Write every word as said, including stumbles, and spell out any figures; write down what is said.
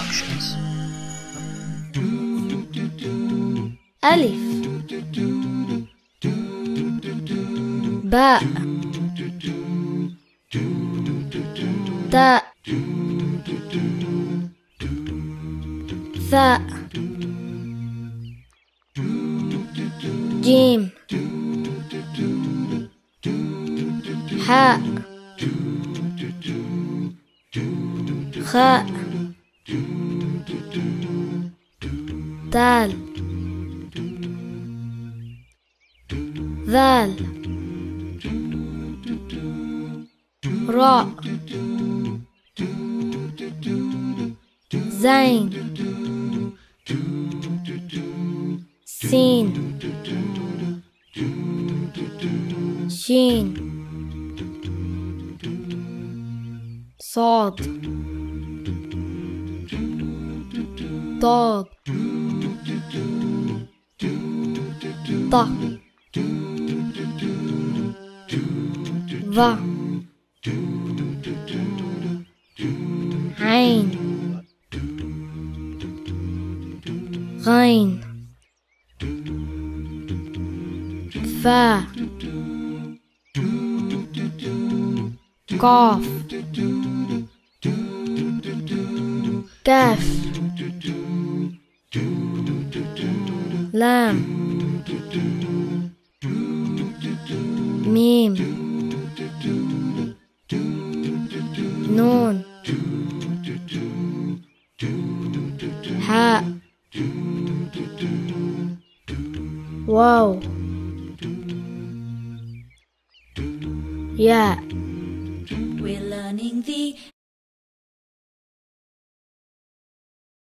instructions. ألف باء تاء ثاء جيم حاء خاء دال ذال راء زين سين شين صاد ضاد ط ظ عين غين فاء قاف كاف لام ميم نون حاء واو ياء. We're learning the